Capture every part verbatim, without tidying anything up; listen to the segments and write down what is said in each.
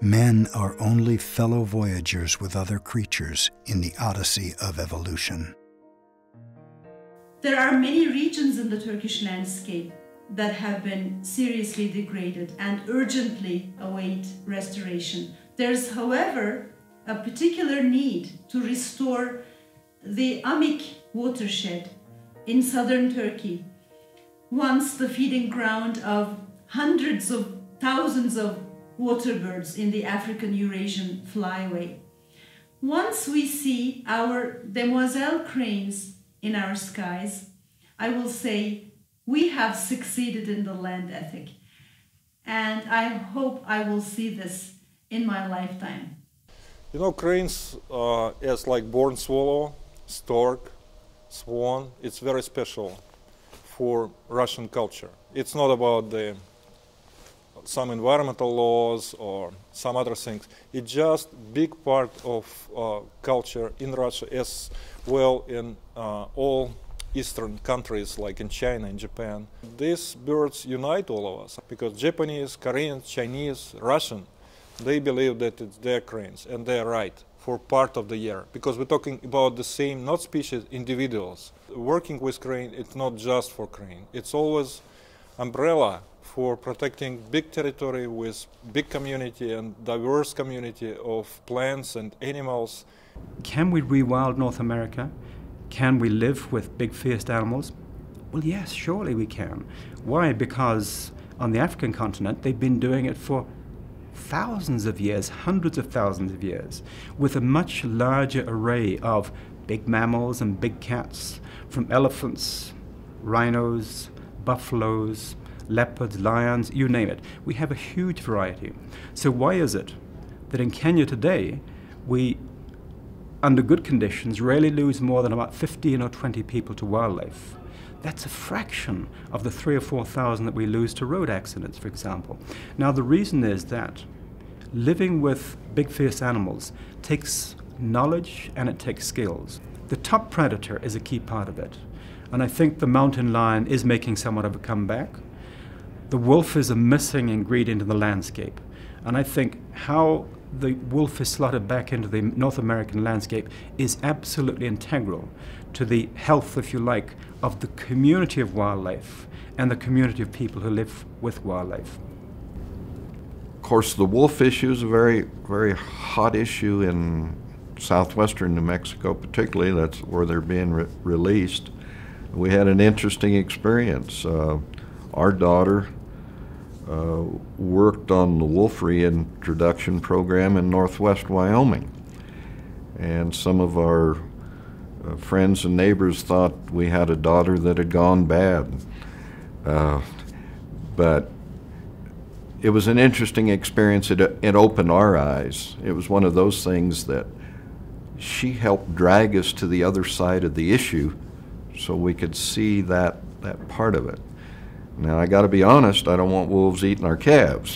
Men are only fellow voyagers with other creatures in the odyssey of evolution. There are many regions in the Turkish landscape that have been seriously degraded and urgently await restoration. There's, however, a particular need to restore the Amik watershed in southern Turkey, once the feeding ground of hundreds of thousands of waterbirds in the African-Eurasian flyway. Once we see our demoiselle cranes in our skies, I will say we have succeeded in the land ethic. And I hope I will see this in my lifetime. You know, cranes uh, as like born swallow, stork, swan, it's very special for Russian culture. It's not about the some environmental laws or some other things. It's just big part of uh, culture in Russia as well in uh, all Eastern countries like in China and Japan. These birds unite all of us because Japanese, Koreans, Chinese, Russian, they believe that it's their cranes, and they're right for part of the year because we're talking about the same, not species, individuals. Working with crane, it's not just for crane. It's always umbrella for protecting big territory with big community and diverse community of plants and animals. Can we rewild North America? Can we live with big fierce animals? Well, yes, surely we can. Why? Because on the African continent, they've been doing it for thousands of years, hundreds of thousands of years, with a much larger array of big mammals and big cats, from elephants, rhinos, buffaloes, leopards, lions, you name it. We have a huge variety. So why is it that in Kenya today, we, under good conditions, rarely lose more than about fifteen or twenty people to wildlife? That's a fraction of the three or four thousand that we lose to road accidents, for example. Now, the reason is that living with big fierce animals takes knowledge and it takes skills. The top predator is a key part of it. And I think the mountain lion is making somewhat of a comeback. The wolf is a missing ingredient in the landscape. And I think how the wolf is slotted back into the North American landscape is absolutely integral to the health, if you like, of the community of wildlife and the community of people who live with wildlife. Of course, the wolf issue is a very, very hot issue in southwestern New Mexico, particularly. That's where they're being re released. We had an interesting experience. Uh, our daughter uh, worked on the wolf reintroduction program in northwest Wyoming. And some of our uh, friends and neighbors thought we had a daughter that had gone bad. Uh, but it was an interesting experience. It, it opened our eyes. It was one of those things that she helped drag us to the other side of the issue so we could see that, that part of it. Now, I got to be honest, I don't want wolves eating our calves,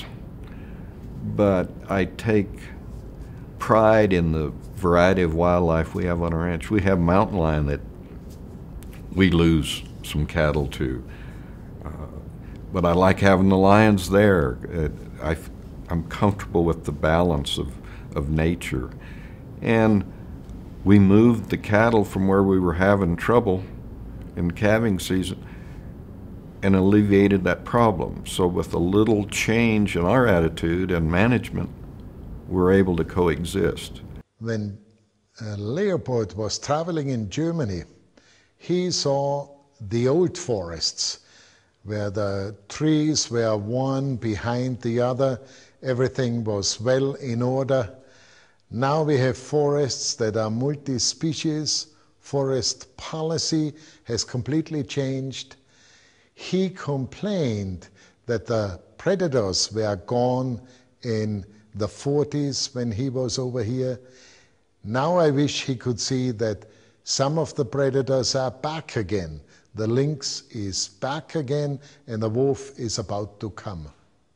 but I take pride in the variety of wildlife we have on our ranch. We have mountain lion that we lose some cattle to, uh, but I like having the lions there. It, I, I'm comfortable with the balance of, of nature. And we moved the cattle from where we were having trouble in calving season and alleviated that problem. So with a little change in our attitude and management, we're able to coexist. When uh, Leopold was traveling in Germany, he saw the old forests where the trees were one behind the other, everything was well in order. Now we have forests that are multi-species. Forest policy has completely changed. He complained that the predators were gone in the forties when he was over here. Now I wish he could see that some of the predators are back again. The lynx is back again and the wolf is about to come.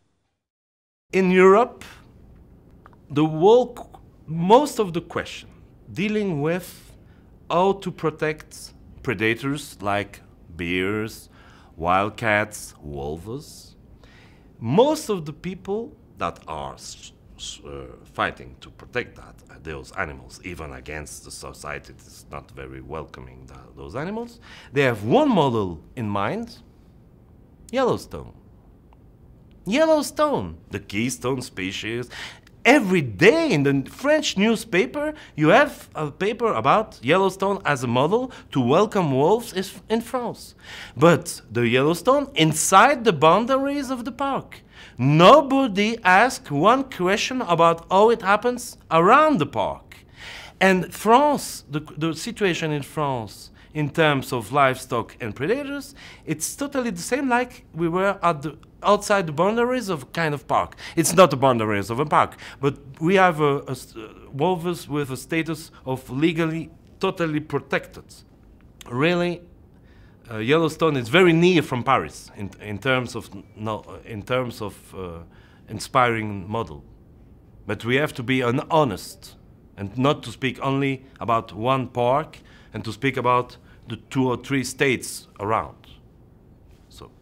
In Europe, the whole, most of the question dealing with how to protect predators like bears, wildcats, wolves, most of the people that are uh, fighting to protect that, uh, those animals, even against the society that's not very welcoming the, those animals. They have one model in mind, Yellowstone. Yellowstone, the keystone species. Every day in the French newspaper, you have a paper about Yellowstone as a model to welcome wolves in France. But the Yellowstone inside the boundaries of the park. Nobody asks one question about how it happens around the park. And France, the, the situation in France, in terms of livestock and predators, it's totally the same like we were at the outside the boundaries of a kind of park. It's not the boundaries of a park, but we have a, a, wolves with a status of legally totally protected. Really, uh, Yellowstone is very near from Paris in, in terms of no, in terms of uh, inspiring model. But we have to be an honest and not to speak only about one park and to speak about the two or three states around. So.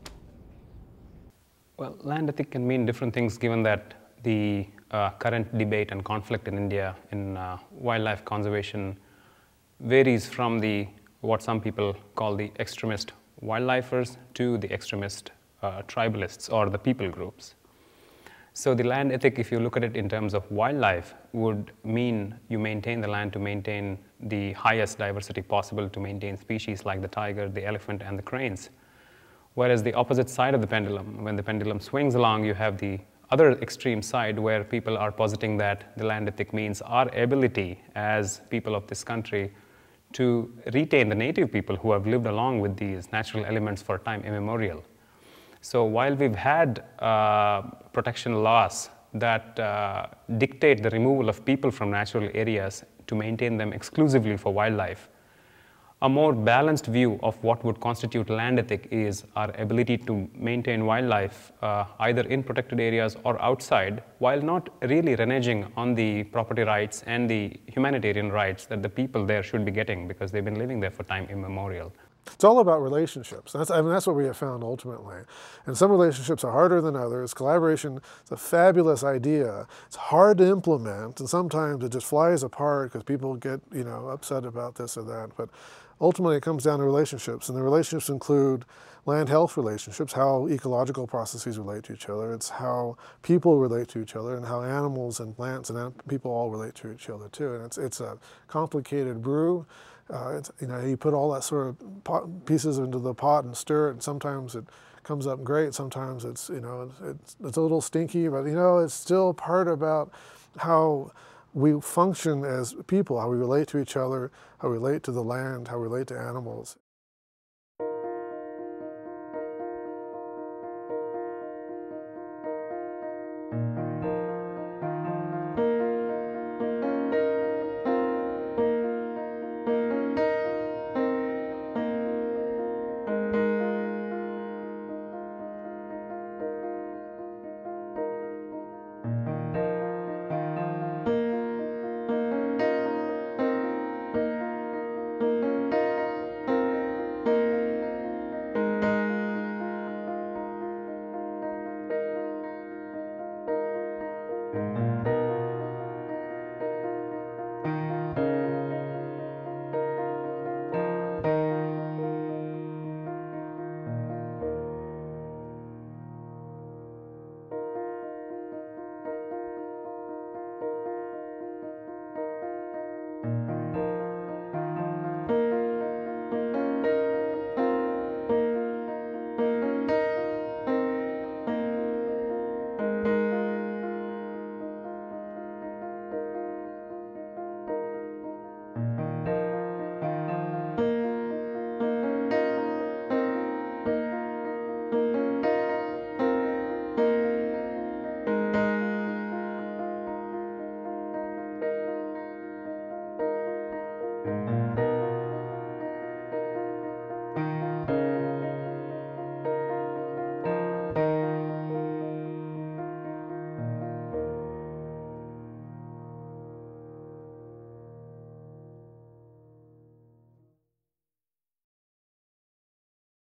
Well, land ethic can mean different things given that the uh, current debate and conflict in India in uh, wildlife conservation varies from the what some people call the extremist wildlifers to the extremist uh, tribalists or the people groups. So the land ethic, if you look at it in terms of wildlife, would mean you maintain the land to maintain the highest diversity possible, to maintain species like the tiger, the elephant, and the cranes. Whereas the opposite side of the pendulum, when the pendulum swings along, you have the other extreme side where people are positing that the land ethic means our ability as people of this country to retain the native people who have lived along with these natural elements for time immemorial. So while we've had uh, protection laws that uh, dictate the removal of people from natural areas to maintain them exclusively for wildlife, a more balanced view of what would constitute land ethic is our ability to maintain wildlife uh, either in protected areas or outside, while not really reneging on the property rights and the humanitarian rights that the people there should be getting because they've been living there for time immemorial. It's all about relationships. That's, I mean, that's what we have found ultimately. And some relationships are harder than others. Collaboration is a fabulous idea. It's hard to implement, and sometimes it just flies apart because people get, you know, upset about this or that. But ultimately, it comes down to relationships, and the relationships include land health relationships, how ecological processes relate to each other. It's how people relate to each other, and how animals and plants and people all relate to each other too. And it's it's a complicated brew. Uh, it's, you know, you put all that sort of pot, pieces into the pot and stir it, and sometimes it comes up great. Sometimes it's, you know, it's, it's a little stinky, but, you know, it's still part about how we function as people, how we relate to each other, how we relate to the land, how we relate to animals. Thank you.